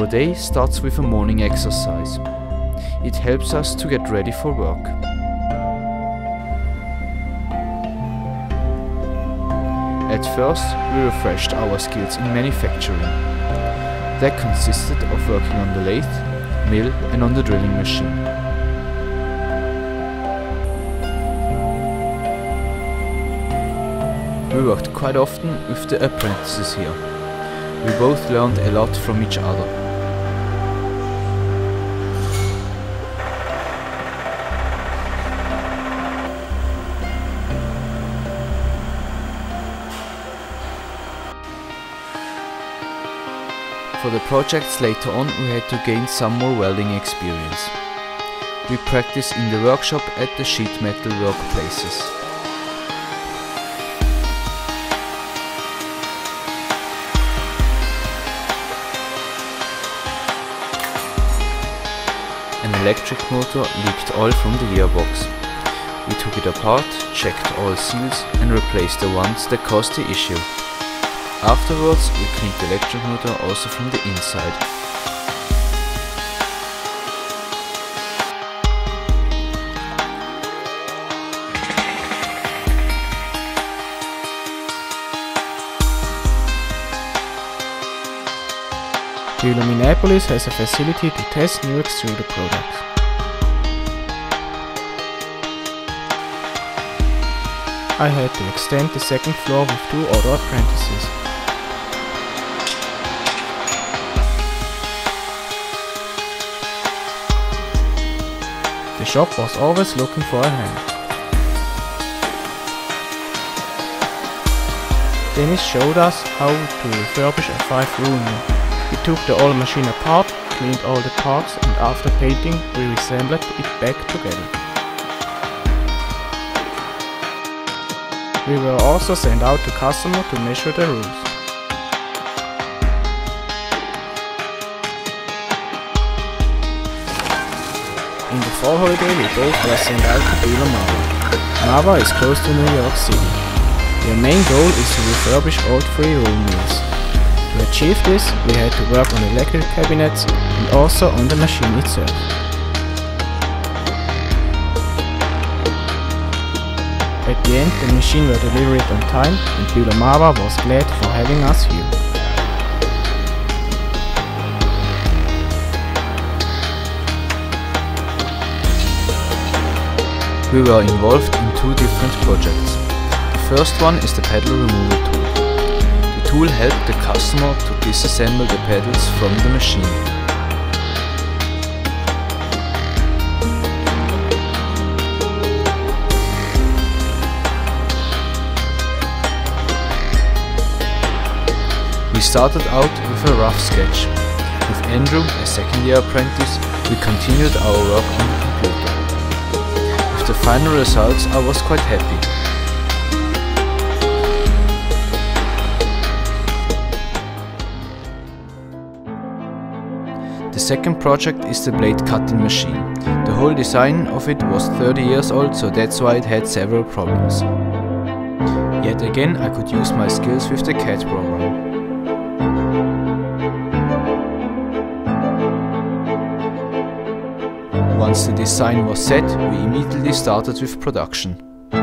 Our day starts with a morning exercise. It helps us to get ready for work. At first, we refreshed our skills in manufacturing. That consisted of working on the lathe, mill and on the drilling machine. We worked quite often with the apprentices here. We both learned a lot from each other. For the projects later on, we had to gain some more welding experience. We practiced in the workshop at the sheet metal workplaces. An electric motor leaked oil from the gearbox. We took it apart, checked all seals and replaced the ones that caused the issue. Afterwards, we cleaned the electric motor also from the inside. Bühler Minneapolis has a facility to test new extruder products. I had to extend the second floor with 2 other apprentices. The shop was always looking for a hand. Dennis showed us how to refurbish a 5-room mill. We took the old machine apart, cleaned all the parts and after painting we reassembled it back together. We were also sent out to customers to measure the roofs. In the fall holiday we both were sent out to Bühler Marva. Marva is close to New York City. Their main goal is to refurbish old 3-room mills. To achieve this, we had to work on electrical cabinets and also on the machine itself. At the end, the machine were delivered on time and Bühler Marva was glad for having us here. We were involved in 2 different projects. The first one is the pedal removal tool. The tool helped the customer to disassemble the pedals from the machine. We started out with a rough sketch. With Andrew, a second-year apprentice, we continued our work on the computer. With the final results, I was quite happy. The second project is the blade cutting machine. The whole design of it was 30 years old, so that's why it had several problems. Yet again, I could use my skills with the CAD program. Once the design was set, we immediately started with production.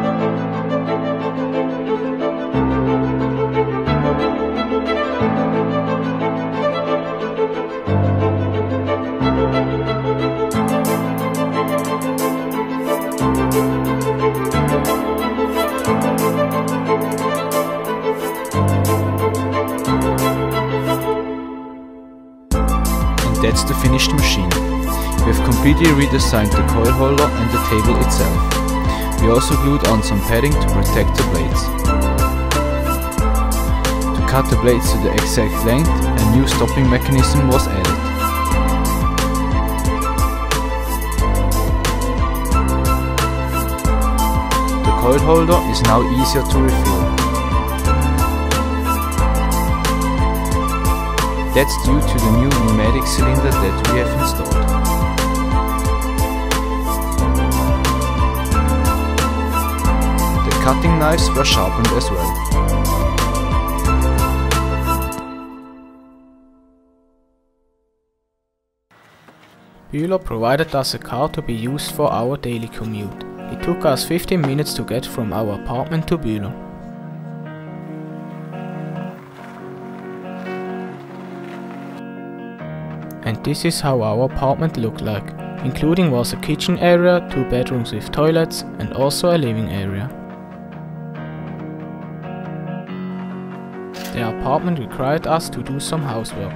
That's the finished machine. We have completely redesigned the coil holder and the table itself. We also glued on some padding to protect the blades. To cut the blades to the exact length, a new stopping mechanism was added. The coil holder is now easier to refill. That's due to the new pneumatic cylinder that we have installed. The cutting knives were sharpened as well. Bühler provided us a car to be used for our daily commute. It took us 15 minutes to get from our apartment to Bühler. And this is how our apartment looked like, including was a kitchen area, 2 bedrooms with toilets and also a living area. The apartment required us to do some housework.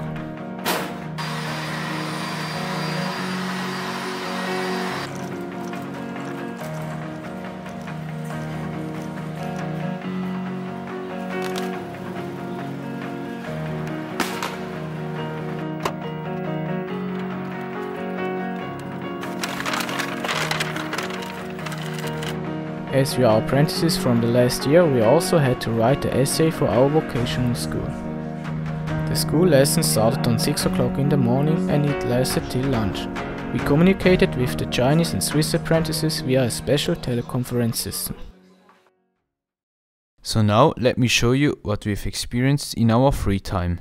As we are apprentices from the last year, we also had to write the essay for our vocational school. The school lesson started on 6 o'clock in the morning and it lasted till lunch. We communicated with the Chinese and Swiss apprentices via a special teleconference system. So now let me show you what we've experienced in our free time.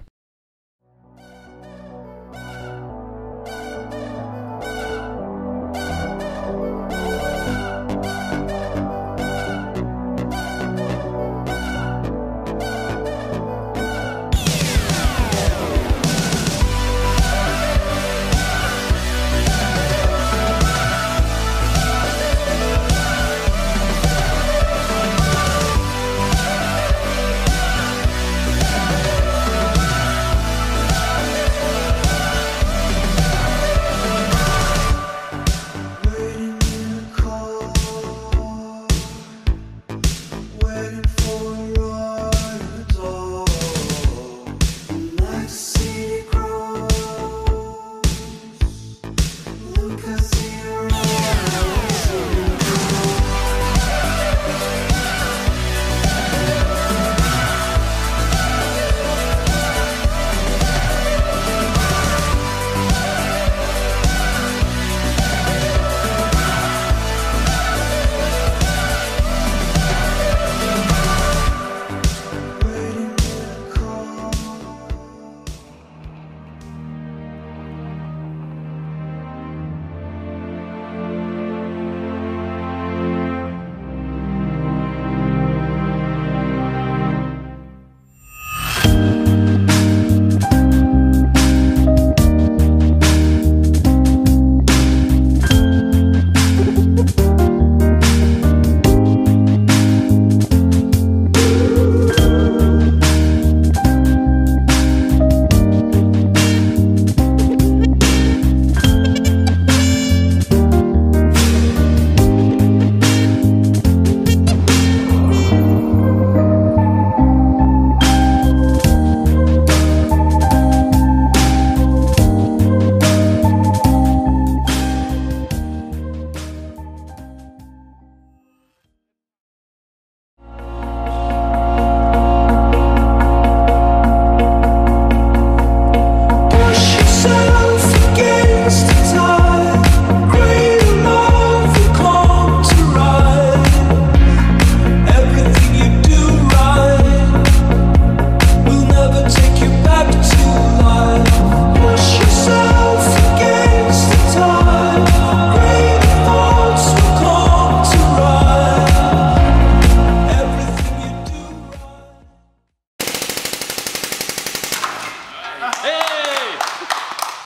Waiting for